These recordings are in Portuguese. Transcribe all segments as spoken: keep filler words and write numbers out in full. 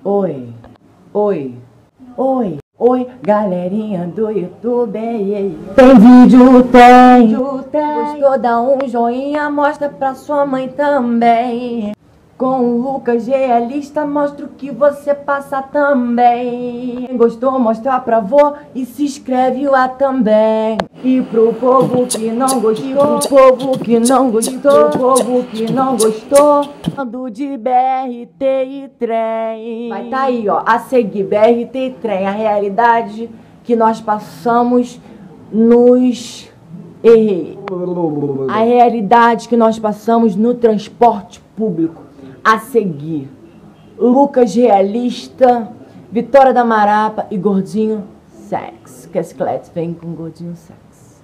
Oi, oi, oi, oi, galerinha do YouTube. Tem vídeo, tem, vídeo, tem. Gostou, dá um joinha, mostra pra sua mãe também. Com o Lucas Realista, mostra o que você passa também. Quem gostou, mostra pra avô e se inscreve lá também. E pro povo que não gostou, pro povo que não gostou, pro povo que não gostou, ando de B R T e trem. Vai tá aí, ó, a seguir, B R T e trem, a realidade que nós passamos nos... Errei. A realidade que nós passamos no transporte público. A seguir, Lucas Realista, Vitória da Marapa e Gordinho Sex. Que esse Clete vem com Gordinho Sex.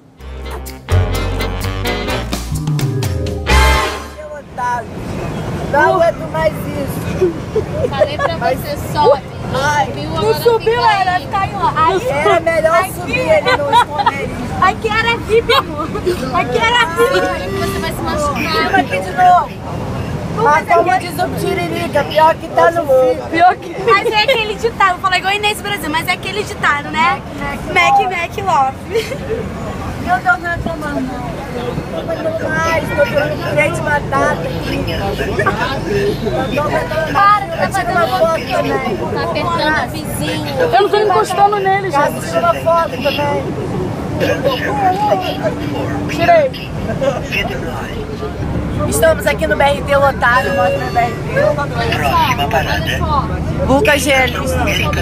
Meu otário, não aguento mais isso. Falei pra você, sobe. Ai, não subiu, era caiu. Aí era melhor aqui, subir ele no esconderijo. Aqui era V I P, amor. Aqui era V I P. Ai, você vai se machucar. Aqui de novo. Mas como diz o Tiririca, pior que tá no filme. Pior que... Mas é aquele ditado, vou falar igual Inês Brasil, mas é aquele ditado, né? Mac, Mac, Love. Meu Deus, não é tomando não. Tô mandando mais, tô tomando purê de batata aqui. Para, tá fazendo uma foto também. Tá apertando o vizinho. Eu não tô encostando nele, gente. Tira uma foto também. Tirei. Estamos aqui no B R T lotado, mostra o B R T. Olha só. Lucas Realista.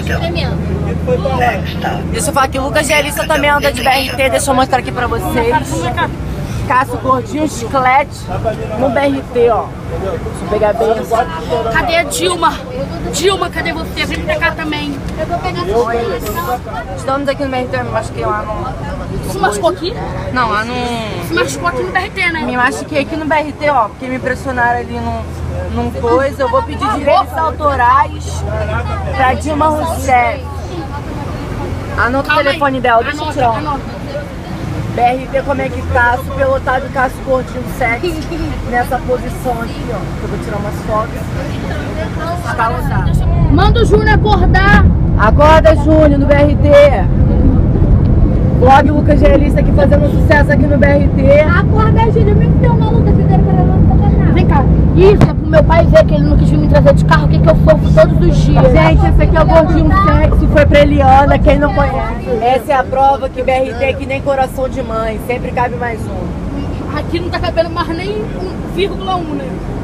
Deixa eu falar que o Lucas Realista também anda de B R T, deixa eu mostrar aqui pra vocês. Caço Gordinho Chiclete no B R T, ó. Deixa eu pegar bem assim. Cadê a Dilma? Dilma, cadê você? Vem pra cá também. Eu vou pegar essa. Estamos aqui no B R T, eu me machuquei lá no... Se machucou aqui? Não, lá no... Se machucou aqui no B R T, né? Me machuquei aqui no B R T, ó, porque me pressionaram ali num, num coisa. Eu vou pedir direitos autorais pra Dilma Rousseff. Anota o telefone dela, deixa eu tirar um. B R T, como é que tá? Superlotado, Caço Gordinho Sex nessa posição aqui, ó. Eu vou tirar umas fotos. Tá lotado. Manda o Júnior acordar. Acorda, Júnior, no B R T. Blog Lucas Realista aqui fazendo sucesso aqui no B R T. Acorda, Júnior, me filma, Lucas, fizeram para não. Vem cá. Isso é pro meu pai ver que ele não quis vir me trazer de carro, o que que eu sofro todos os dias. Gente, esse aqui é o Gordinho Sexy, foi pra Eliana, quem não conhece. Essa é a prova que B R T é que nem coração de mãe, sempre cabe mais um. Aqui não tá cabendo mais nem um vírgula um, né?